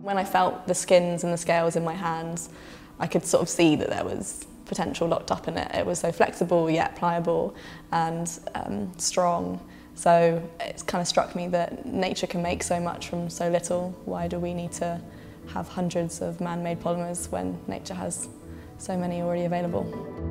When I felt the skins and the scales in my hands, I could sort of see that there was potential locked up in it. It was so flexible yet pliable and strong. So it kind of struck me that nature can make so much from so little. Why do we need to have hundreds of man-made polymers when nature has so many already available?